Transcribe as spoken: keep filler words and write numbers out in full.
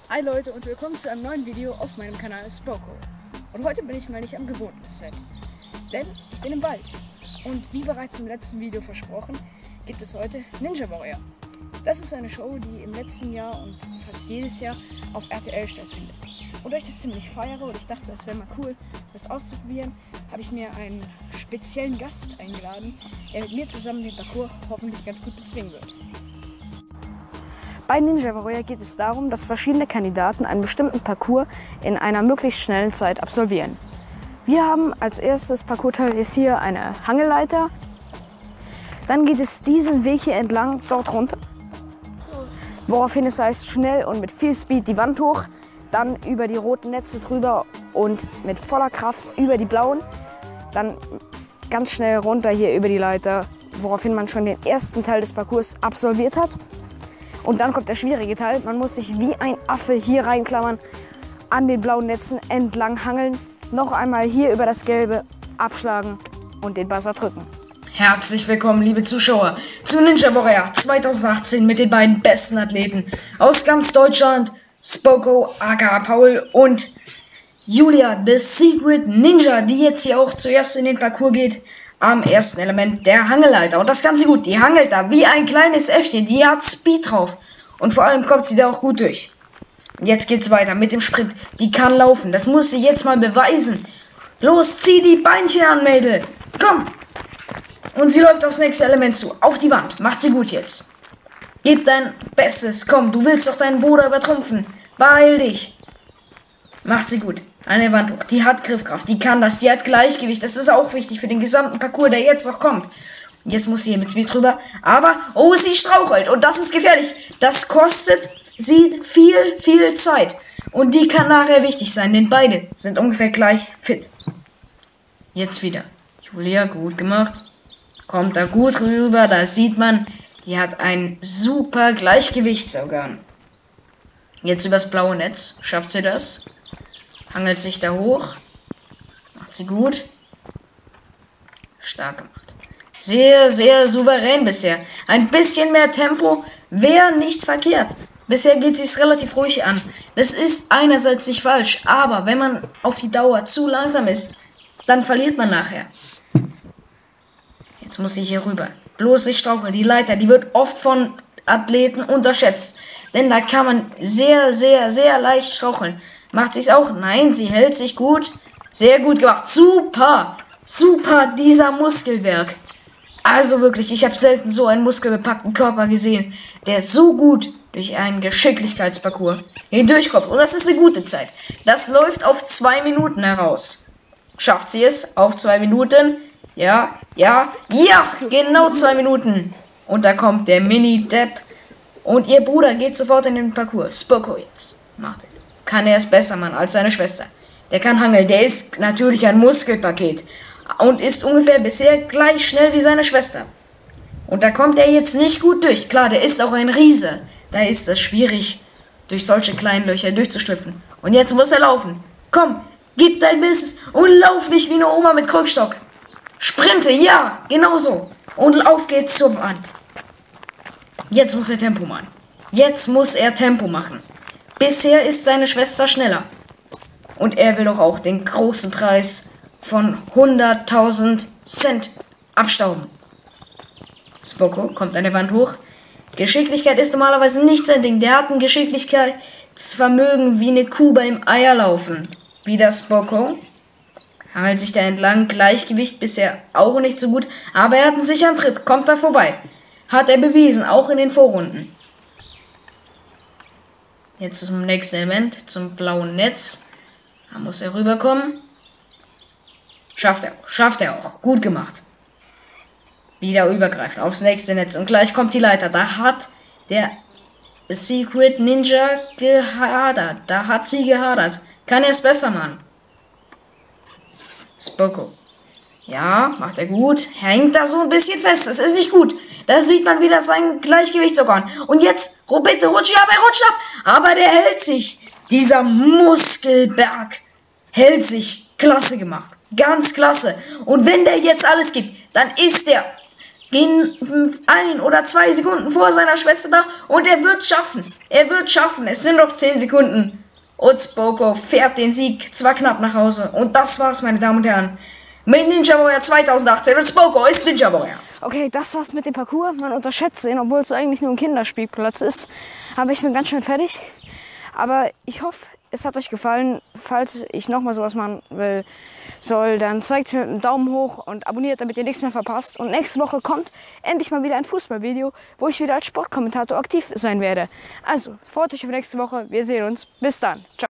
Hi Leute und willkommen zu einem neuen Video auf meinem Kanal Spoko. Und heute bin ich mal nicht am gewohnten Set, denn ich bin im Wald. Und wie bereits im letzten Video versprochen, gibt es heute Ninja Warrior. Das ist eine Show, die im letzten Jahr und fast jedes Jahr auf R T L stattfindet. Und da ich das ziemlich feiere und ich dachte, es wäre mal cool, das auszuprobieren, habe ich mir einen speziellen Gast eingeladen, der mit mir zusammen den Parcours hoffentlich ganz gut bezwingen wird. Bei Ninja Warrior geht es darum, dass verschiedene Kandidaten einen bestimmten Parcours in einer möglichst schnellen Zeit absolvieren. Wir haben als erstes Parcours-Teil ist hier eine Hangelleiter. Dann geht es diesen Weg hier entlang, dort runter. Woraufhin es heißt, schnell und mit viel Speed die Wand hoch. Dann über die roten Netze drüber und mit voller Kraft über die blauen. Dann ganz schnell runter hier über die Leiter, woraufhin man schon den ersten Teil des Parcours absolviert hat. Und dann kommt der schwierige Teil. Man muss sich wie ein Affe hier reinklammern, an den blauen Netzen entlang hangeln, noch einmal hier über das Gelbe abschlagen und den Buzzer drücken. Herzlich willkommen, liebe Zuschauer, zu Ninja Warrior zweitausendachtzehn mit den beiden besten Athleten aus ganz Deutschland, Spoko, aka Paul und Julia, the Secret Ninja, die jetzt hier auch zuerst in den Parcours geht. Am ersten Element der Hangelleiter. Und das Ganze gut. Die hangelt da wie ein kleines Äffchen. Die hat Speed drauf. Und vor allem kommt sie da auch gut durch. Und jetzt geht's weiter mit dem Sprint. Die kann laufen. Das muss sie jetzt mal beweisen. Los, zieh die Beinchen an, Mädel. Komm. Und sie läuft aufs nächste Element zu. Auf die Wand. Macht sie gut jetzt. Gib dein Bestes. Komm, du willst doch deinen Bruder übertrumpfen. Beeil dich. Macht sie gut. An der Wand hoch. Die hat Griffkraft. Die kann das. Die hat Gleichgewicht. Das ist auch wichtig für den gesamten Parcours, der jetzt noch kommt. Und jetzt muss sie hier mit Speed drüber. Aber, oh, sie strauchelt. Und das ist gefährlich. Das kostet sie viel, viel Zeit. Und die kann nachher wichtig sein, denn beide sind ungefähr gleich fit. Jetzt wieder. Julia, gut gemacht. Kommt da gut rüber. Da sieht man, die hat ein super Gleichgewichtsorgan. Jetzt übers blaue Netz. Schafft sie das? Hangelt sich da hoch. Macht sie gut. Stark gemacht. Sehr, sehr souverän bisher. Ein bisschen mehr Tempo wäre nicht verkehrt. Bisher geht sie es relativ ruhig an. Das ist einerseits nicht falsch, aber wenn man auf die Dauer zu langsam ist, dann verliert man nachher. Jetzt muss sie hier rüber. Bloß nicht straucheln. Die Leiter, die wird oft von Athleten unterschätzt. Denn da kann man sehr, sehr, sehr leicht straucheln. Macht sich's auch? Nein, sie hält sich gut. Sehr gut gemacht. Super. Super, dieser Muskelwerk. Also wirklich, ich habe selten so einen muskelbepackten Körper gesehen, der so gut durch einen Geschicklichkeitsparcours hindurchkommt. Und das ist eine gute Zeit. Das läuft auf zwei Minuten heraus. Schafft sie es? Auf zwei Minuten? Ja, ja, ja, genau zwei Minuten. Und da kommt der Mini-Depp. Und ihr Bruder geht sofort in den Parcours. Spoko jetzt. Macht er. Kann er es besser machen als seine Schwester. Der kann hangeln. Der ist natürlich ein Muskelpaket. Und ist ungefähr bisher gleich schnell wie seine Schwester. Und da kommt er jetzt nicht gut durch. Klar, der ist auch ein Riese. Da ist es schwierig, durch solche kleinen Löcher durchzuschlüpfen. Und jetzt muss er laufen. Komm, gib dein Bestes und lauf nicht wie eine Oma mit Krückstock. Sprinte, ja, genau so. Und auf geht's zur Wand. Jetzt muss er Tempo machen. Jetzt muss er Tempo machen. Bisher ist seine Schwester schneller. Und er will doch auch den großen Preis von hunderttausend Cent abstauben. Spoko kommt an der Wand hoch. Geschicklichkeit ist normalerweise nicht sein Ding. Der hat ein Geschicklichkeitsvermögen wie eine Kuh beim Eierlaufen. Wie der Spoko. Hangelt sich da entlang. Gleichgewicht bisher auch nicht so gut. Aber er hat einen sicheren Tritt. Kommt da vorbei. Hat er bewiesen, auch in den Vorrunden. Jetzt zum nächsten Element, zum blauen Netz. Da muss er rüberkommen. Schafft er auch, schafft er auch. Gut gemacht. Wieder übergreifen aufs nächste Netz. Und gleich kommt die Leiter. Da hat der Secret Ninja gehadert. Da hat sie gehadert. Kann er es besser machen? Spoko. Ja, macht er gut. Hängt da so ein bisschen fest. Das ist nicht gut. Da sieht man wieder sein Gleichgewichtsorgan. Und jetzt, oh bitte, rutsch ab, er rutscht ab. Aber der hält sich. Dieser Muskelberg hält sich. Klasse gemacht. Ganz klasse. Und wenn der jetzt alles gibt, dann ist der gehen ein oder zwei Sekunden vor seiner Schwester da und er wird schaffen. Er wird schaffen. Es sind noch zehn Sekunden. Utspoco fährt den Sieg zwar knapp nach Hause. Und das war's, meine Damen und Herren. Mit Ninja Warrior zweitausendachtzehn. Utspoco ist Ninja Warrior. Okay, das war's mit dem Parcours. Man unterschätzt ihn, obwohl es eigentlich nur ein Kinderspielplatz ist. Aber ich bin ganz schön fertig. Aber ich hoffe, es hat euch gefallen. Falls ich nochmal sowas machen will, soll, dann zeigt es mir mit einem Daumen hoch und abonniert, damit ihr nichts mehr verpasst. Und nächste Woche kommt endlich mal wieder ein Fußballvideo, wo ich wieder als Sportkommentator aktiv sein werde. Also, freut euch auf nächste Woche. Wir sehen uns. Bis dann. Ciao.